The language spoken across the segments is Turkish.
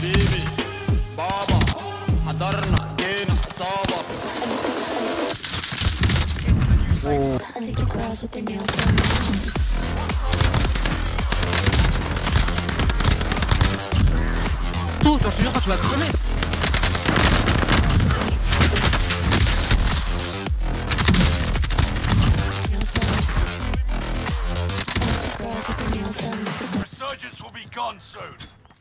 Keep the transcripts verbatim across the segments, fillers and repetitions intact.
حبيبي بابا حضرنا جينا صابة. I think the girls with their nails done. Tout, dans ce jeu, quand tu vas crever. Nails done. I think the girls with their nails done. Resurgence will be gone soon.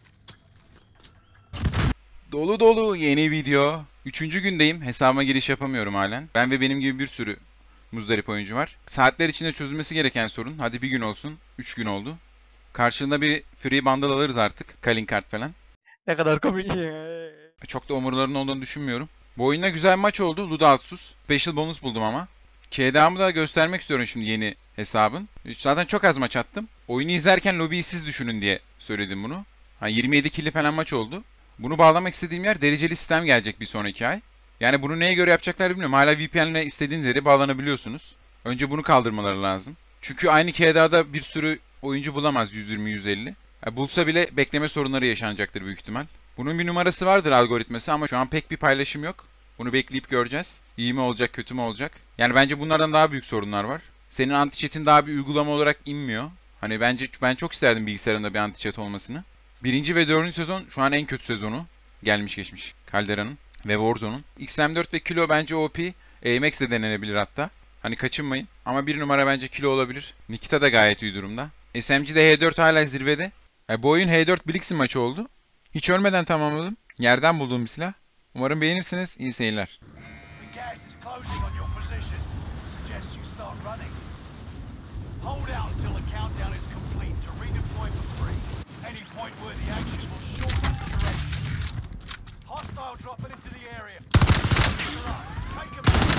Dolu dolu yeni video. Üçüncü gündeyim. Hesabıma giriş yapamıyorum halen. Ben ve benim gibi bir sürü muzdarip oyuncu var. Saatler içinde çözülmesi gereken sorun. Hadi bir gün olsun. Üç gün oldu. Karşılığında bir free bundle alırız artık. Calling card falan. Ne kadar komik. Çok da umurlarının olduğunu düşünmüyorum. Bu oyunda güzel maç oldu. Ludalsus. Special bonus buldum ama. K D A'mı da göstermek istiyorum şimdi yeni hesabın. Zaten çok az maç attım. Oyunu izlerken lobiyi siz düşünün diye söyledim bunu. Ha, yirmi yedi killi falan maç oldu. Bunu bağlamak istediğim yer dereceli sistem gelecek bir sonraki ay. Yani bunu neye göre yapacaklar bilmiyorum. Hala V P N ile istediğiniz yere bağlanabiliyorsunuz. Önce bunu kaldırmaları lazım. Çünkü aynı K D A'da bir sürü oyuncu bulamaz yüz yirmi yüz elli. Yani bulsa bile bekleme sorunları yaşanacaktır büyük ihtimal. Bunun bir numarası vardır algoritması ama şu an pek bir paylaşım yok. Bunu bekleyip göreceğiz. İyi mi olacak, kötü mü olacak? Yani bence bunlardan daha büyük sorunlar var. Senin anti-chat'in daha bir uygulama olarak inmiyor. Hani bence ben çok isterdim bilgisayarımda bir anti-chat olmasını. Birinci ve dördüncü sezon şu an en kötü sezonu. Gelmiş geçmiş. Caldera'nın ve Warzone'un. X M dört ve Kilo bence O P. A M X de denenebilir hatta. Hani kaçınmayın. Ama bir numara bence Kilo olabilir. Nikita da gayet iyi durumda. S M G'de H dört hala zirvede. E, bu oyun H dört Blixen maçı oldu. Hiç ölmeden tamamladım. Yerden bulduğum bir silah. Umarım beğenirsiniz. İyi seyirler. The gas is closing on your position. Suggest you start running. Hold out until the countdown is complete to redeploy for free. Any point where the action will shorten the duration. Hostile dropping into the area. Take him out.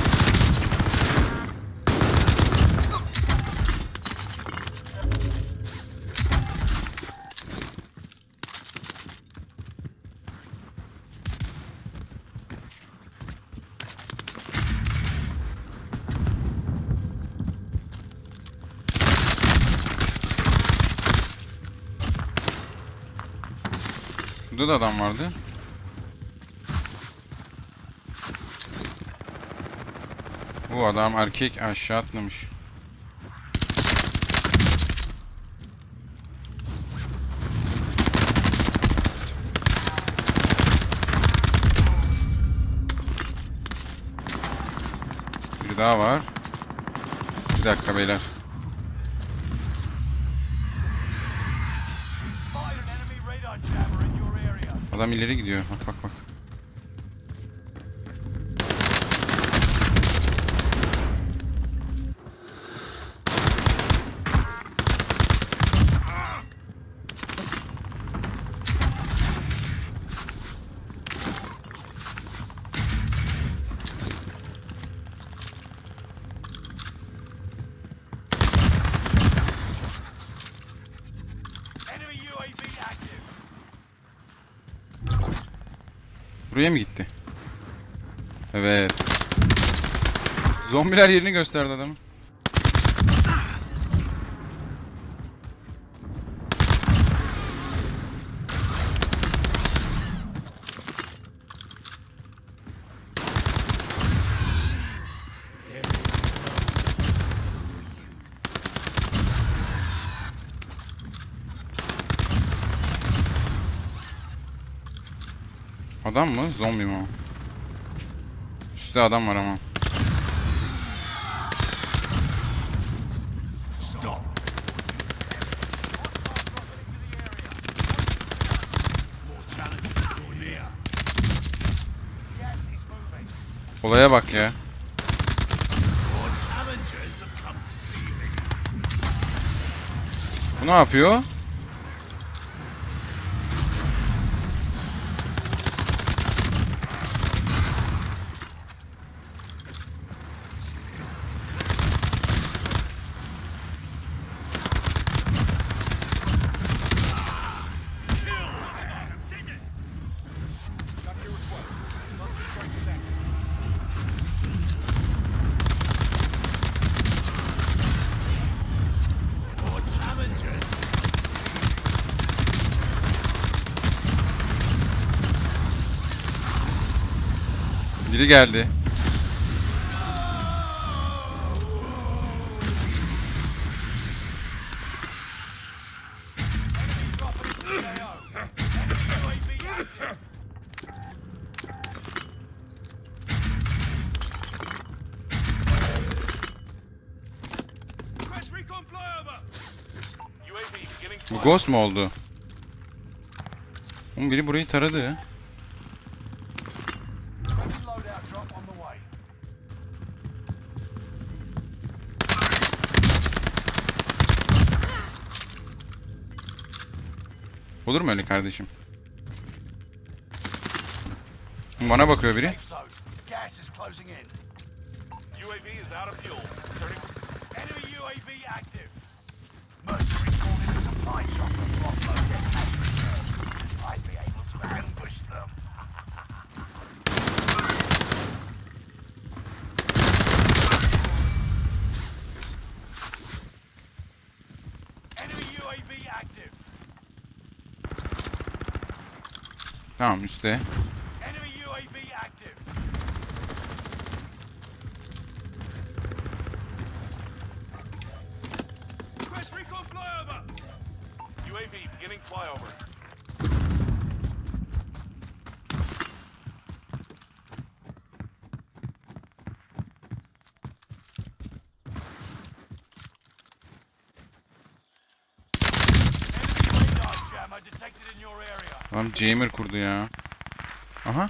Burada da adam vardı. Bu adam erkek aşağı atlamış. Bir daha var. Bir dakika beyler. Adam ileri gidiyor. Bak bak bak. Buraya mı gitti? Evet. Zombiler yerini gösterdi adamın. Adam mı? Zombi mi o? Üstte adam var ama. Olaya bak ya. Bu ne yapıyor? Biri geldi. Bu ghost mu oldu? Oğlum biri burayı taradı. Olur mu öyle kardeşim? Bana bakıyor biri. Tamam üstte. Tamam jammer kurdu ya. Aha.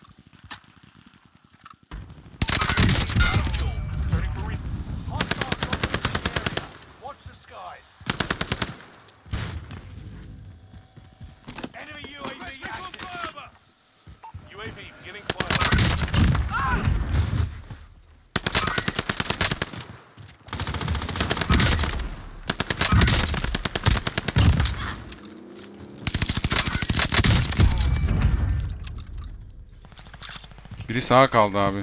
Biri sağa kaldı abi.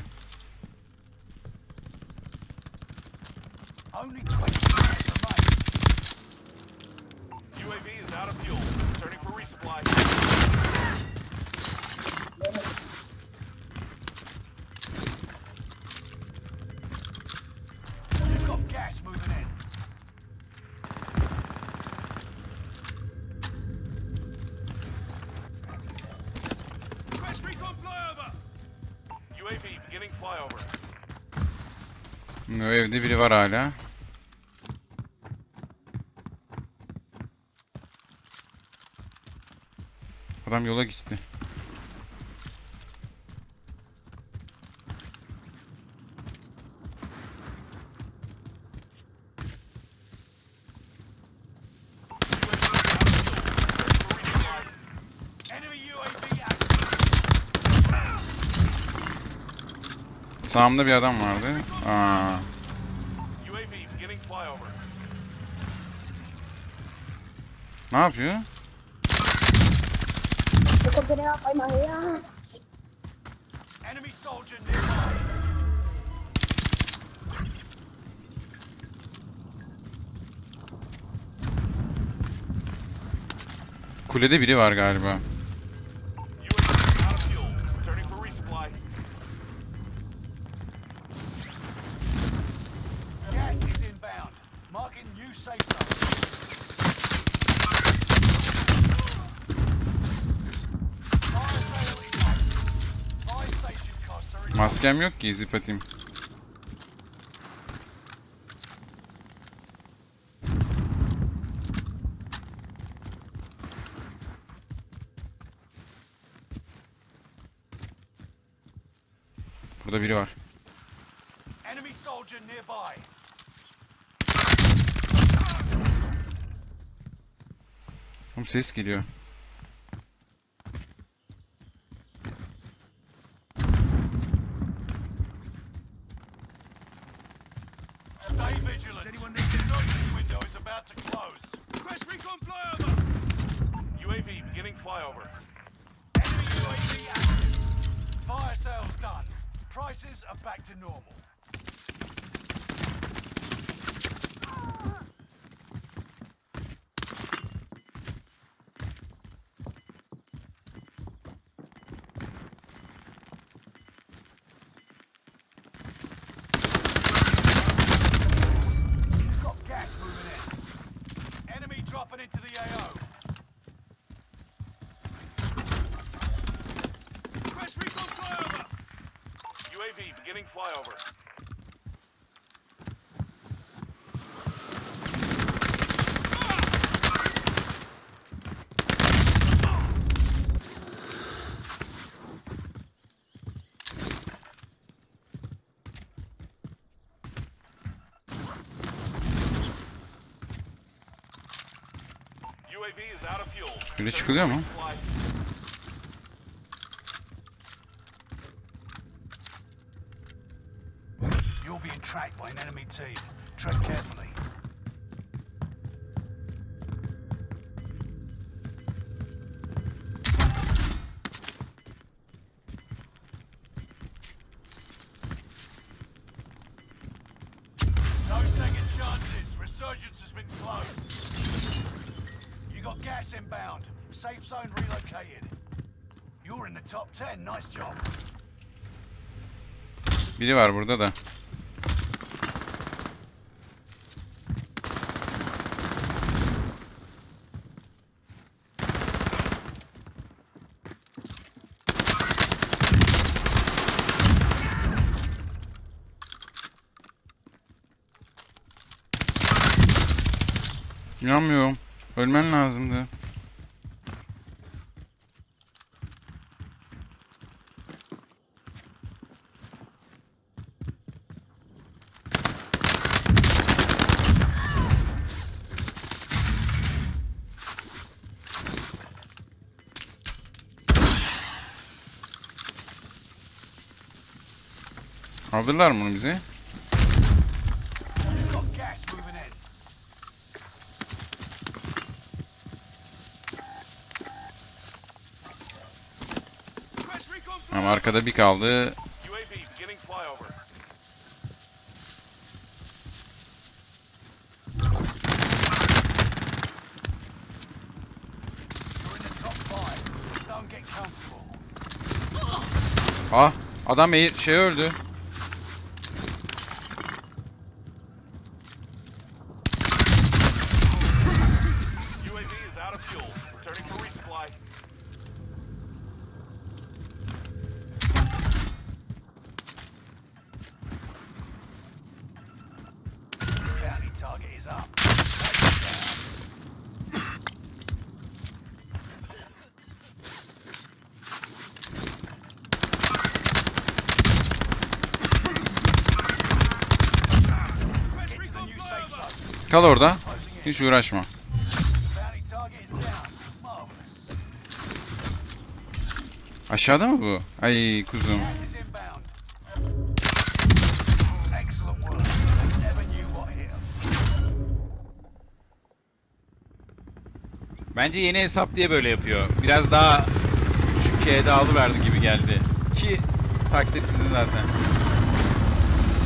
O evde biri var hala. Adam yola gitti. Sağımda bir adam vardı. Aa. Ne yapıyor? Kulede biri var galiba. Maskem yok ki, zip atayım. Burada biri var. Oğlum ses geliyor. Stay vigilant. Anyone need the search window is about to close. Request recon flyover. U A V beginning flyover. Enemy U A V active. Fire sales done. Prices are back to normal. V beginning flyover. U A V is out of fuel. Şöyle çıkılıyor mu? You're being tracked by an enemy team. Tread carefully. No second chances. Resurgence has been closed. You got gas inbound. Safe zone relocated. You're in the top ten. Nice job. Biri var burada da. İnanmıyorum. Ölmen lazımdı. Aldılar mı bunu bize? You've got gas moving in. Ama arkada bir kaldı. U A V beginning flyover. You're in the top five. Don't get comfortable. Ah, adam eğir şey öldü. U A V is out of fuel. Returning for resupply. Bounty target is up. Get to the new safe zone. Kal orada. Closing in. Hiç uğraşma. Bounty target is down. Marvelous. Aşağıda mı bu? Ay kuzum. Gas is inbound. Excellent work. They never knew what hit 'em. Bence yeni hesap diye böyle yapıyor. Biraz daha düşük K'de alıverdi gibi geldi. Ki takdir sizin zaten.